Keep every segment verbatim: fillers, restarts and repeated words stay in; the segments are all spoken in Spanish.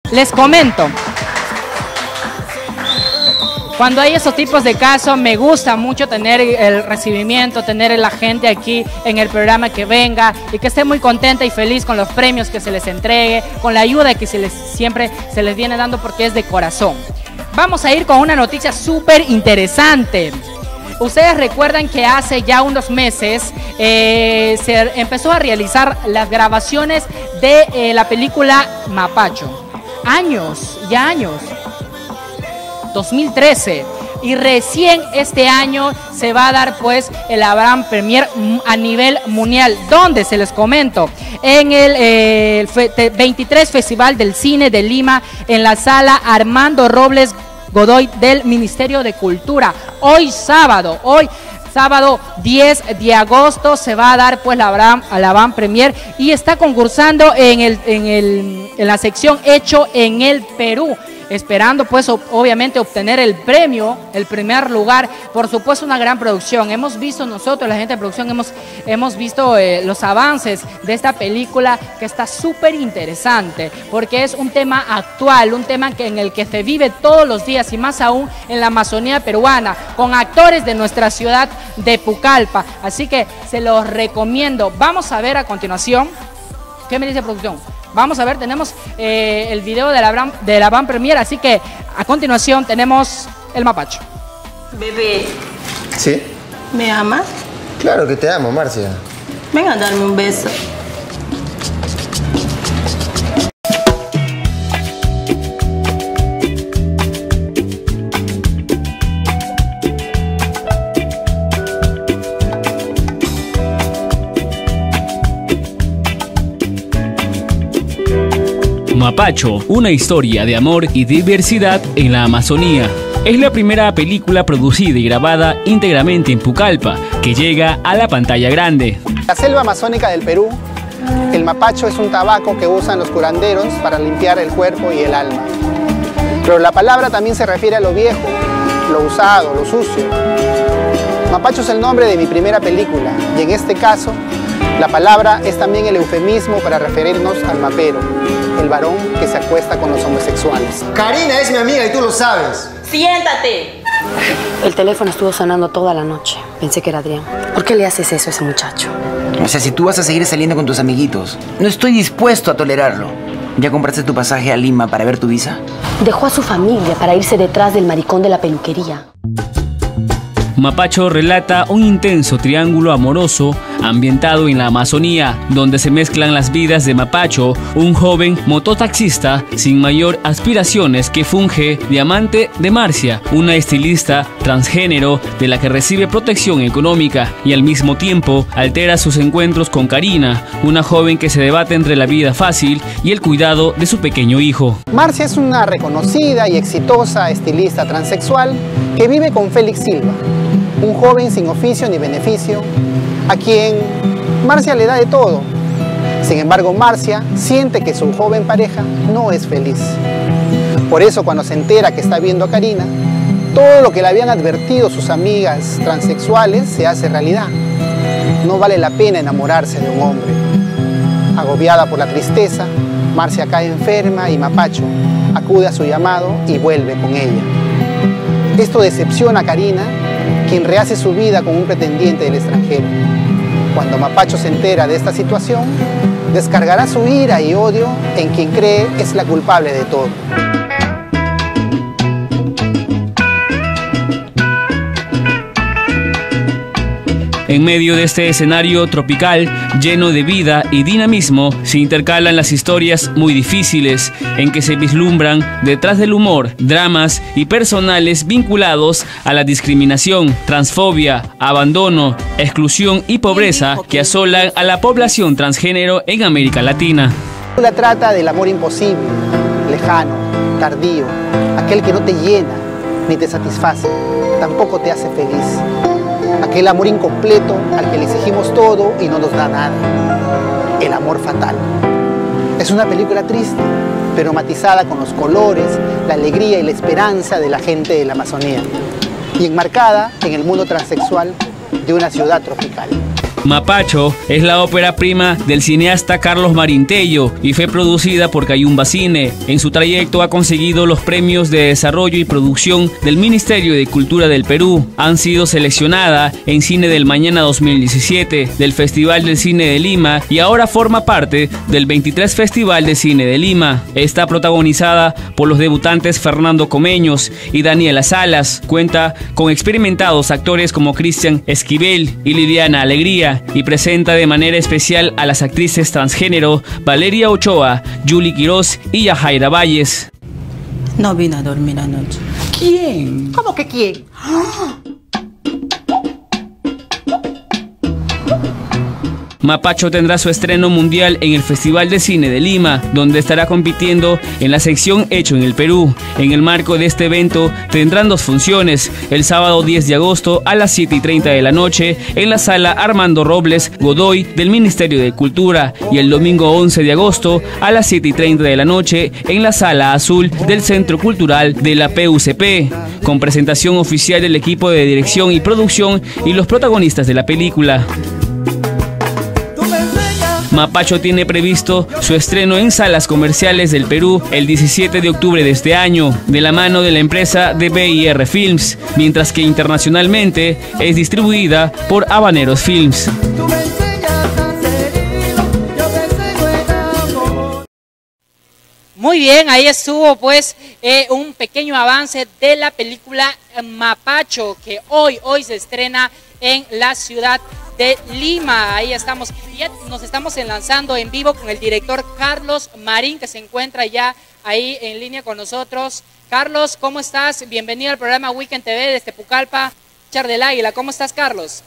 Les comento. Cuando hay esos tipos de casos, me gusta mucho tener el recibimiento, tener a la gente aquí en el programa que venga y que esté muy contenta y feliz con los premios que se les entregue, con la ayuda que se les, siempre se les viene dando porque es de corazón. Vamos a ir con una noticia súper interesante. Ustedes recuerdan que hace ya unos meses eh, se empezó a realizar las grabaciones de eh, la película Mapacho. Años, ya años. dos mil trece, y recién este año se va a dar pues el Abraham Premier a nivel mundial, donde se les comento en el eh, veintitrés Festival del Cine de Lima, en la sala Armando Robles Godoy del Ministerio de Cultura. Hoy sábado, hoy sábado diez de agosto se va a dar pues la Abraham, la Abraham Premier, y está concursando en, el, en, el, en la sección Hecho en el Perú, esperando pues obviamente obtener el premio, el primer lugar. Por supuesto, una gran producción. Hemos visto nosotros, la gente de producción, hemos, hemos visto eh, los avances de esta película, que está súper interesante, porque es un tema actual, un tema que, en el que se vive todos los días, y más aún en la Amazonía peruana, con actores de nuestra ciudad de Pucallpa. Así que se los recomiendo. Vamos a ver a continuación. ¿Qué me dice producción? Vamos a ver, tenemos eh, el video de la, de la Abraham Premier, así que a continuación tenemos el Mapacho. Bebé. ¿Sí? ¿Me amas? Claro que te amo, Marcia. Venga a darme un beso. Mapacho, una historia de amor y diversidad en la Amazonía. Es la primera película producida y grabada íntegramente en Pucallpa que llega a la pantalla grande. La selva amazónica del Perú, el mapacho es un tabaco que usan los curanderos para limpiar el cuerpo y el alma. Pero la palabra también se refiere a lo viejo, lo usado, lo sucio. Mapacho es el nombre de mi primera película, y en este caso, la palabra es también el eufemismo para referirnos al mapero, el varón que se acuesta con los homosexuales. Karina es mi amiga y tú lo sabes. ¡Siéntate! El teléfono estuvo sonando toda la noche. Pensé que era Adrián. ¿Por qué le haces eso a ese muchacho? O sea, si tú vas a seguir saliendo con tus amiguitos, no estoy dispuesto a tolerarlo. ¿Ya compraste tu pasaje a Lima para ver tu visa? Dejó a su familia para irse detrás del maricón de la peluquería. Mapacho relata un intenso triángulo amoroso ambientado en la Amazonía, donde se mezclan las vidas de Mapacho, un joven mototaxista sin mayor aspiraciones que funge de amante de Marcia, una estilista transgénero de la que recibe protección económica, y al mismo tiempo altera sus encuentros con Karina, una joven que se debate entre la vida fácil y el cuidado de su pequeño hijo. Marcia es una reconocida y exitosa estilista transexual que vive con Félix Silva, un joven sin oficio ni beneficio, a quien Marcia le da de todo. Sin embargo, Marcia siente que su joven pareja no es feliz. Por eso, cuando se entera que está viendo a Karina, todo lo que le habían advertido sus amigas transexuales se hace realidad. No vale la pena enamorarse de un hombre. Agobiada por la tristeza, Marcia cae enferma y Mapacho acude a su llamado y vuelve con ella. Esto decepciona a Karina, quien rehace su vida con un pretendiente del extranjero. Cuando Mapacho se entera de esta situación, descargará su ira y odio en quien cree es la culpable de todo. En medio de este escenario tropical, lleno de vida y dinamismo, se intercalan las historias muy difíciles, en que se vislumbran, detrás del humor, dramas y personales vinculados a la discriminación, transfobia, abandono, exclusión y pobreza que asolan a la población transgénero en América Latina. La trata del amor imposible, lejano, tardío, aquel que no te llena ni te satisface, tampoco te hace feliz. Aquel amor incompleto al que le exigimos todo y no nos da nada. El amor fatal. Es una película triste, pero matizada con los colores, la alegría y la esperanza de la gente de la Amazonía, y enmarcada en el mundo transexual de una ciudad tropical. Mapacho es la ópera prima del cineasta Carlos Marín Tello y fue producida por Cayumba Cine. En su trayecto ha conseguido los premios de desarrollo y producción del Ministerio de Cultura del Perú. Han sido seleccionada en Cine del Mañana dos mil diecisiete, del Festival del Cine de Lima y ahora forma parte del veintitrés Festival de Cine de Lima. Está protagonizada por los debutantes Fernando Comeños y Daniela Salas. Cuenta con experimentados actores como Cristian Esquivel y Liliana Alegría, y presenta de manera especial a las actrices transgénero Valeria Ochoa, Julie Quiroz y Yajaira Valles. No vine a dormir anoche. ¿Quién? ¿Cómo que quién? Mapacho tendrá su estreno mundial en el Festival de Cine de Lima, donde estará compitiendo en la sección Hecho en el Perú. En el marco de este evento tendrán dos funciones, el sábado diez de agosto a las siete y treinta de la noche en la sala Armando Robles Godoy del Ministerio de Cultura y el domingo once de agosto a las siete y treinta de la noche en la sala Azul del Centro Cultural de la P U C P, con presentación oficial del equipo de dirección y producción y los protagonistas de la película. Mapacho tiene previsto su estreno en salas comerciales del Perú el diecisiete de octubre de este año, de la mano de la empresa D B I R Films, mientras que internacionalmente es distribuida por Habaneros Films. Muy bien, ahí estuvo pues eh, un pequeño avance de la película Mapacho, que hoy, hoy se estrena en la ciudad de Lima. Ahí estamos, ya nos estamos enlazando en vivo con el director Carlos Marín, que se encuentra ya ahí en línea con nosotros. Carlos, ¿cómo estás? Bienvenido al programa Weekend T V desde Pucallpa, Char del Águila. ¿Cómo estás, Carlos?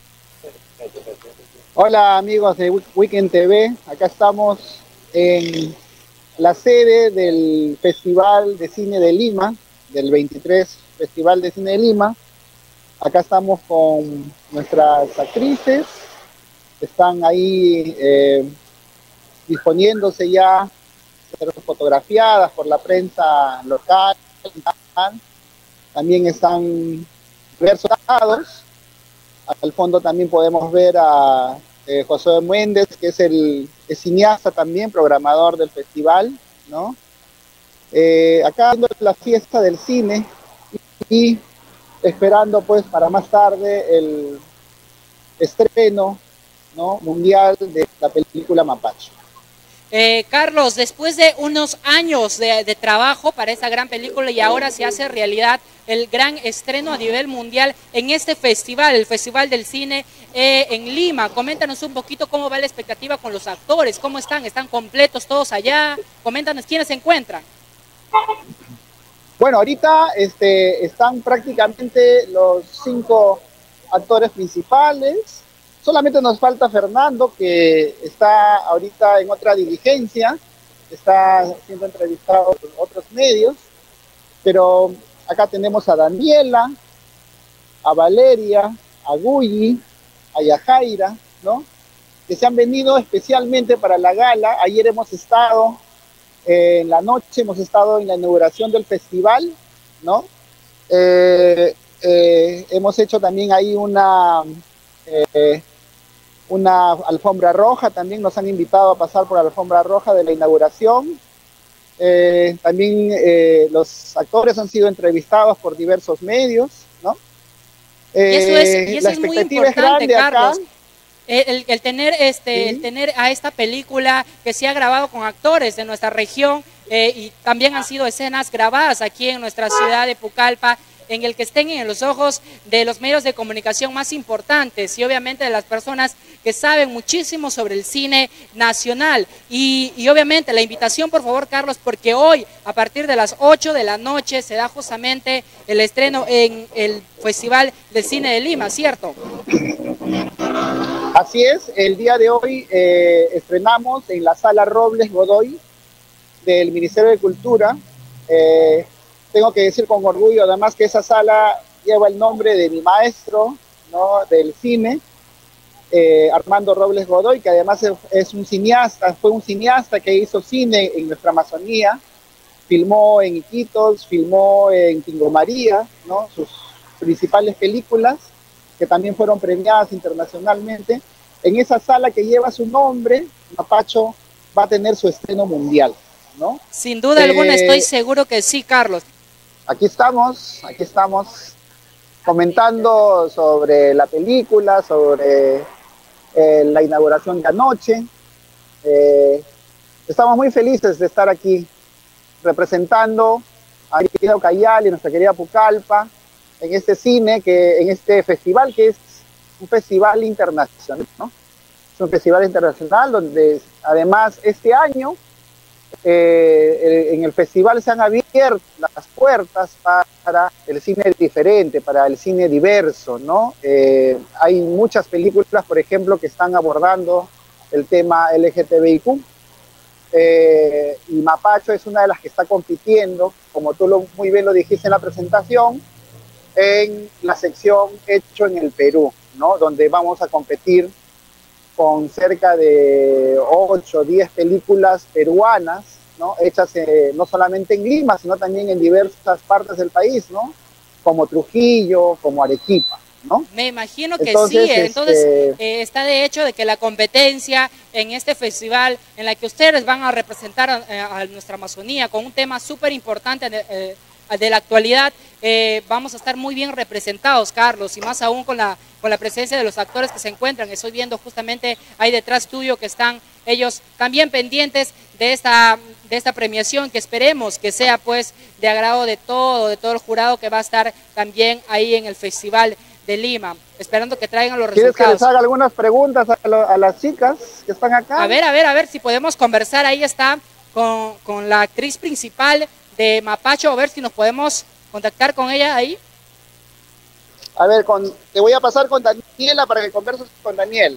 Hola amigos de Weekend T V, acá estamos en la sede del Festival de Cine de Lima, del veintitrés Festival de Cine de Lima. Acá estamos con nuestras actrices, están ahí eh, disponiéndose ya a ser fotografiadas por la prensa local. También están diversos. Al fondo también podemos ver a eh, José Méndez, que es el, el cineasta también, programador del festival, ¿no? Eh, acá viendo la fiesta del cine y, y esperando pues para más tarde el estreno, ¿no?, mundial de la película Mapacho. Eh, Carlos, después de unos años de, de trabajo para esta gran película y ahora se hace realidad el gran estreno a nivel mundial en este festival, el Festival del Cine eh, en Lima. Coméntanos un poquito cómo va la expectativa con los actores, cómo están, están completos todos allá, coméntanos quiénes se encuentran. Bueno, ahorita este, están prácticamente los cinco actores principales. Solamente nos falta Fernando, que está ahorita en otra diligencia, está siendo entrevistado por otros medios, pero acá tenemos a Daniela, a Valeria, a Gulli, a Yajaira, ¿no?, que se han venido especialmente para la gala. Ayer hemos estado, eh, en la noche hemos estado en la inauguración del festival, ¿no? Eh, eh, hemos hecho también ahí una... Eh, una alfombra roja, también nos han invitado a pasar por la alfombra roja de la inauguración. Eh, también eh, los actores han sido entrevistados por diversos medios, ¿no? Eh, y eso es, y eso la es muy expectativa importante, es grande Carlos. acá. El, el, tener este, Sí. el tener a esta película que se ha grabado con actores de nuestra región eh, y también han sido escenas grabadas aquí en nuestra ciudad de Pucallpa, en el que estén en los ojos de los medios de comunicación más importantes y obviamente de las personas que saben muchísimo sobre el cine nacional. Y, y obviamente la invitación, por favor, Carlos, porque hoy a partir de las ocho de la noche se da justamente el estreno en el Festival del Cine de Lima, ¿cierto? Así es, el día de hoy eh, estrenamos en la Sala Robles Godoy del Ministerio de Cultura. Eh, Tengo que decir con orgullo, además, que esa sala lleva el nombre de mi maestro, ¿no?, del cine, eh, Armando Robles Godoy, que además es un cineasta, fue un cineasta que hizo cine en nuestra Amazonía, filmó en Iquitos, filmó en Tingo María, ¿no?, sus principales películas, que también fueron premiadas internacionalmente. en esa sala que lleva su nombre, Mapacho va a tener su estreno mundial, ¿no? Sin duda Eh, alguna, estoy seguro que sí, Carlos. Aquí estamos, aquí estamos comentando sobre la película, sobre eh, la inauguración de anoche. Eh, estamos muy felices de estar aquí representando a mi querida Ucayali, nuestra querida Pucallpa, en este cine, que, en este festival que es un festival internacional, ¿no? Es un festival internacional donde además este año eh, en el festival se han abierto las puertas para el cine diferente, para el cine diverso, ¿no? Eh, hay muchas películas, por ejemplo, que están abordando el tema L G T B I Q, eh, y Mapacho es una de las que está compitiendo, como tú lo, muy bien lo dijiste en la presentación, en la sección Hecho en el Perú, ¿no? Donde vamos a competir con cerca de ocho o diez películas peruanas, ¿no? Hechas eh, no solamente en Lima, sino también en diversas partes del país, ¿no? Como Trujillo, como Arequipa, ¿no? Me imagino que Entonces, sí, entonces este... eh, está de hecho de que la competencia en este festival en la que ustedes van a representar a, a nuestra Amazonía con un tema súper importante eh, de la actualidad, eh, vamos a estar muy bien representados, Carlos, y más aún con la, con la presencia de los actores que se encuentran. Estoy viendo justamente ahí detrás tuyo que están ellos también pendientes de esta, de esta premiación, que esperemos que sea pues de agrado de todo, de todo el jurado que va a estar también ahí en el Festival de Lima, esperando que traigan los ¿Quieres resultados. que les haga algunas preguntas a, lo, a las chicas que están acá? A ver, a ver, a ver si podemos conversar. Ahí está con, con la actriz principal de Mapacho, a ver si nos podemos contactar con ella ahí. A ver, con, te voy a pasar con Daniela para que converses con Daniela.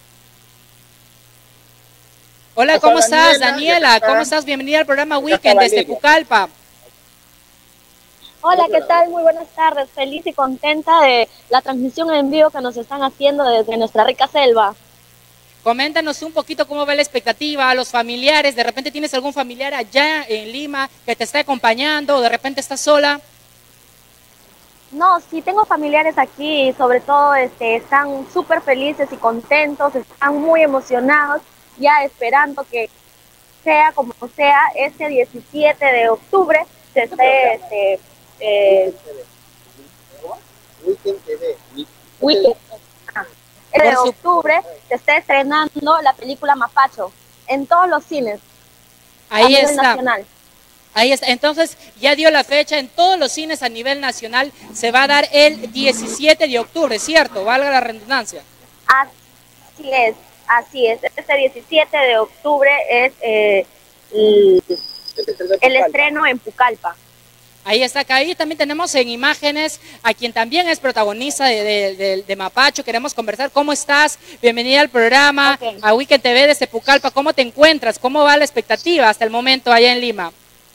Hola, ¿cómo estás, Daniela? ¿Cómo estás? Bienvenida al programa Weekend desde Pucallpa. Hola, ¿qué tal? Muy buenas tardes. Feliz y contenta de la transmisión en vivo que nos están haciendo desde nuestra rica selva. Coméntanos un poquito cómo va la expectativa a los familiares. ¿De repente tienes algún familiar allá en Lima que te está acompañando o de repente estás sola? No, sí tengo familiares aquí y sobre todo este, están súper felices y contentos, están muy emocionados, ya esperando que sea como sea, este diecisiete de octubre se esté... Este, eh, Weekend T V. Weekend. De octubre se está estrenando la película Mapacho en todos los cines. Ahí a nivel está. Nacional. Ahí está. Entonces ya dio la fecha en todos los cines a nivel nacional. Se va a dar el diecisiete de octubre, ¿cierto? Valga la redundancia. Así es, así es. Este diecisiete de octubre es eh, el, el estreno en Pucallpa. Ahí está, acá ahí también tenemos en imágenes a quien también es protagonista de, de, de, de Mapacho. Queremos conversar. ¿Cómo estás? Bienvenida al programa, okay. A Weekend T V desde Pucallpa. ¿Cómo te encuentras? ¿Cómo va la expectativa hasta el momento allá en Lima?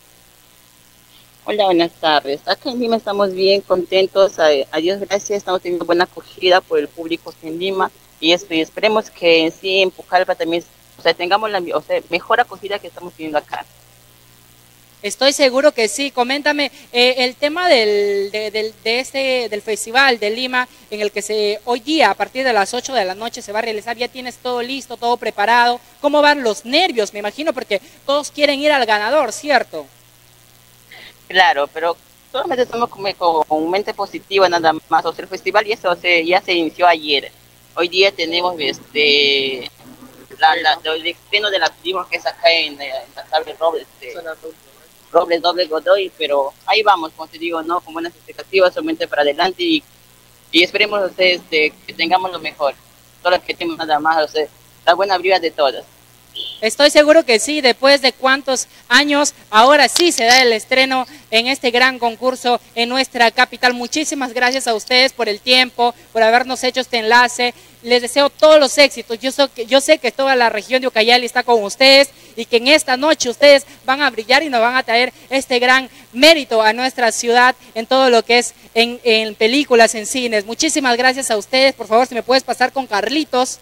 Hola, buenas tardes. Acá en Lima estamos bien contentos. A, a Dios gracias, estamos teniendo buena acogida por el público aquí en Lima. Y, esto, y esperemos que en sí en Pucallpa también, o sea, tengamos la o sea, mejor acogida que estamos teniendo acá. Estoy seguro que sí. Coméntame eh, el tema del, de, de, de este, del Festival de Lima, en el que se hoy día, a partir de las ocho de la noche, se va a realizar. Ya tienes todo listo, todo preparado. ¿Cómo van los nervios? Me imagino, porque todos quieren ir al ganador, ¿cierto? Claro, pero solamente estamos con, con mente positiva nada más. O sea, el festival ya se, o sea, ya se inició ayer. Hoy día tenemos este la, la, el estreno de la película que es acá en, en la Sable Robles. Este, Robles Doble Godoy, pero ahí vamos, como te digo, ¿no? Con buenas expectativas, solamente para adelante y, y esperemos o sea, este, que tengamos lo mejor. Todas las que tenemos nada más, o sea, la buena vibra de todas. Estoy seguro que sí, después de cuántos años, ahora sí se da el estreno en este gran concurso en nuestra capital. Muchísimas gracias a ustedes por el tiempo, por habernos hecho este enlace. Les deseo todos los éxitos. Yo, so, yo sé que toda la región de Ucayali está con ustedes y que en esta noche ustedes van a brillar y nos van a traer este gran mérito a nuestra ciudad en todo lo que es en, en películas, en cines. Muchísimas gracias a ustedes. Por favor, si me puedes pasar con Carlitos.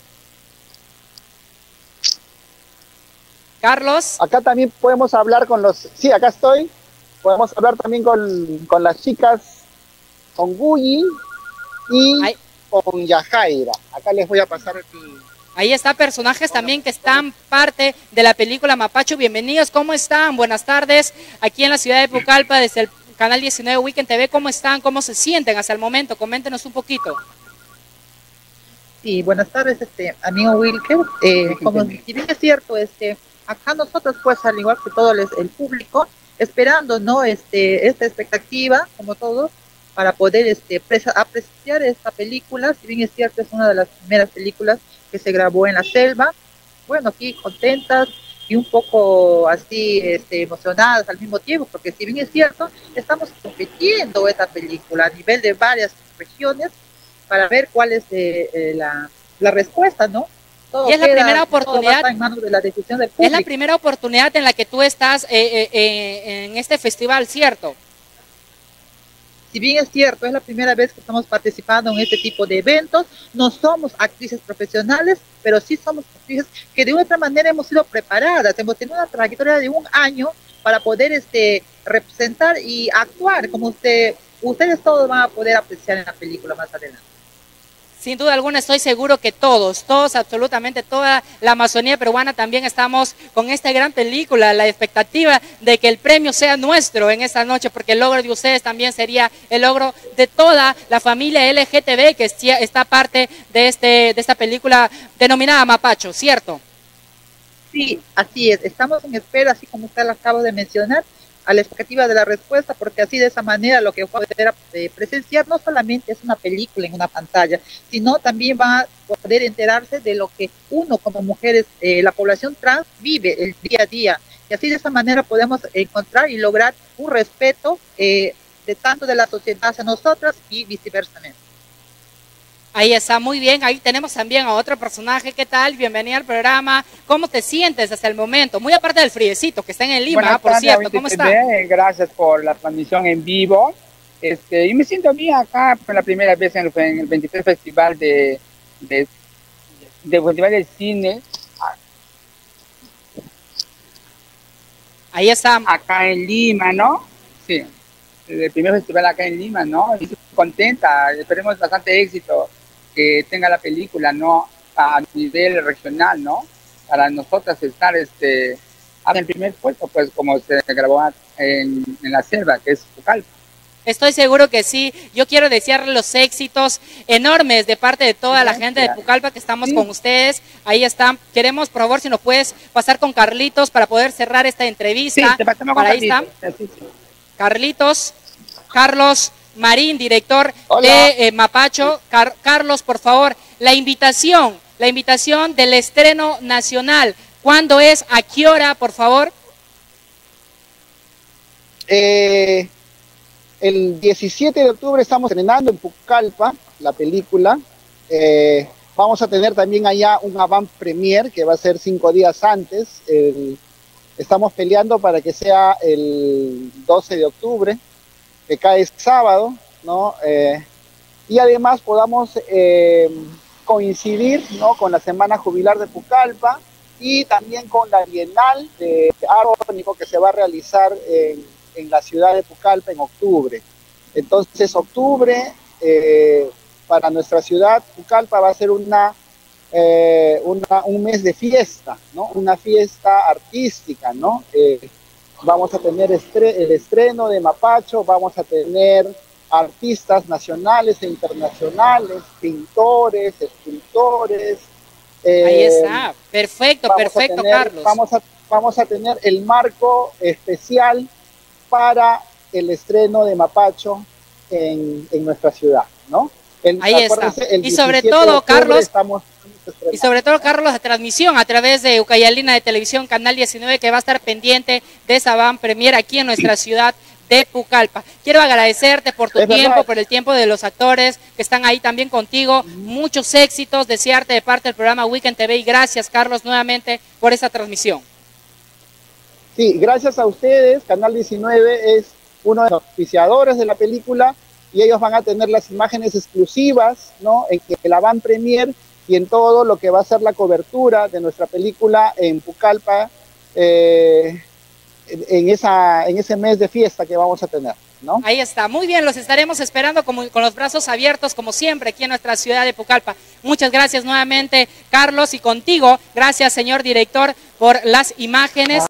Carlos. Acá también podemos hablar con los... Sí, acá estoy. Podemos hablar también con, con las chicas, con Gulli y Ay. con Yajaira. Acá les voy a pasar el, Ahí está, personajes también que están parte de la película Mapacho. Bienvenidos, ¿cómo están? Buenas tardes, aquí en la ciudad de Pucallpa, desde el Canal diecinueve Weekend T V. ¿Cómo están? ¿Cómo se sienten hasta el momento? Coméntenos un poquito. Sí, buenas tardes, este, amigo Wilker. Eh, como si bien es cierto, este, acá nosotros, pues, al igual que todo el, el público, esperando, ¿no? Este, esta expectativa, como todos, para poder este, apreciar esta película. Si bien es cierto, es una de las primeras películas que se grabó en la selva. Bueno, aquí contentas y un poco así este, emocionadas al mismo tiempo, porque si bien es cierto, estamos compitiendo esta película a nivel de varias regiones para ver cuál es eh, eh, la, la respuesta, ¿no? Todo y es la queda, primera oportunidad, en manos de la decisión del es la primera oportunidad en la que tú estás eh, eh, eh, en este festival, ¿cierto? Si bien es cierto, es la primera vez que estamos participando en este tipo de eventos, no somos actrices profesionales, pero sí somos actrices que de otra manera hemos sido preparadas, hemos tenido una trayectoria de un año para poder este, representar y actuar, como usted, ustedes todos van a poder apreciar en la película más adelante. Sin duda alguna estoy seguro que todos, todos, absolutamente toda la Amazonía peruana también estamos con esta gran película, la expectativa de que el premio sea nuestro en esta noche, porque el logro de ustedes también sería el logro de toda la familia L G T B que está parte de, este, de esta película denominada Mapacho, ¿cierto? Sí, así es, estamos en espera, así como usted lo acaba de mencionar, a la expectativa de la respuesta, porque así de esa manera lo que va a poder eh, presenciar no solamente es una película en una pantalla, sino también va a poder enterarse de lo que uno como mujeres, eh, la población trans vive el día a día, y así de esa manera podemos encontrar y lograr un respeto eh, de tanto de la sociedad hacia nosotras y viceversamente. Ahí está, muy bien. Ahí tenemos también a otro personaje. ¿Qué tal? Bienvenida al programa. ¿Cómo te sientes hasta el momento? Muy aparte del friecito que está en Lima, Buenas por tardes, cierto. ¿Cómo está? Gracias por la transmisión en vivo. Este, yo me siento bien acá por la primera vez en el, en el veintitrés Festival de, de, de Festival de Cine. Ahí está. Acá en Lima, ¿no? Sí. El primer festival acá en Lima, ¿no? Y estoy contenta. Esperemos bastante éxito que tenga la película, ¿no? A nivel regional, ¿no? Para nosotras estar este, en el primer puesto, pues como se grabó en, en la selva, que es Pucallpa. Estoy seguro que sí. Yo quiero desearle los éxitos enormes de parte de toda la gente de Pucallpa que estamos sí. con ustedes. Ahí están. Queremos, por favor, si nos puedes pasar con Carlitos para poder cerrar esta entrevista. Sí, te pasamos con ahí Carlitos. están. Sí, sí. Carlitos, Carlos Marín, director Hola. de eh, Mapacho. Car Carlos, por favor, la invitación, la invitación del estreno nacional. ¿Cuándo es? ¿A qué hora, por favor? Eh, el diecisiete de octubre estamos estrenando en Pucallpa la película. Eh, vamos a tener también allá un avant premier que va a ser cinco días antes. El, estamos peleando para que sea el doce de octubre. Que cae sábado, ¿no? Eh, y además podamos eh, coincidir, ¿no? Con la Semana Jubilar de Pucallpa y también con la Bienal de Arte que se va a realizar en, en la ciudad de Pucallpa en octubre. Entonces, octubre, eh, para nuestra ciudad, Pucallpa va a ser una, eh, una, un mes de fiesta, ¿no? Una fiesta artística, ¿no? Eh, Vamos a tener estre el estreno de Mapacho, vamos a tener artistas nacionales e internacionales, pintores, escultores. Eh, Ahí está, perfecto, perfecto, tener, Carlos. Vamos a, vamos a tener el marco especial para el estreno de Mapacho en, en nuestra ciudad, ¿no? El, Ahí está. Y sobre todo, Carlos, estamos Y sobre todo, Carlos, la transmisión a través de Ucayalina de Televisión, Canal diecinueve, que va a estar pendiente de esa van premier aquí en nuestra ciudad de Pucallpa. Quiero agradecerte por tu es tiempo, verdad. por el tiempo de los actores que están ahí también contigo. Muchos éxitos, desearte de parte del programa Weekend T V y gracias, Carlos, nuevamente por esa transmisión. Sí, gracias a ustedes. Canal diecinueve es uno de los auspiciadores de la película y ellos van a tener las imágenes exclusivas, ¿no? En que la van premier y en todo lo que va a ser la cobertura de nuestra película en Pucallpa, eh, en, esa, en ese mes de fiesta que vamos a tener, ¿no? Ahí está, muy bien, los estaremos esperando como, con los brazos abiertos como siempre aquí en nuestra ciudad de Pucallpa. Muchas gracias nuevamente, Carlos, y contigo, gracias señor director por las imágenes.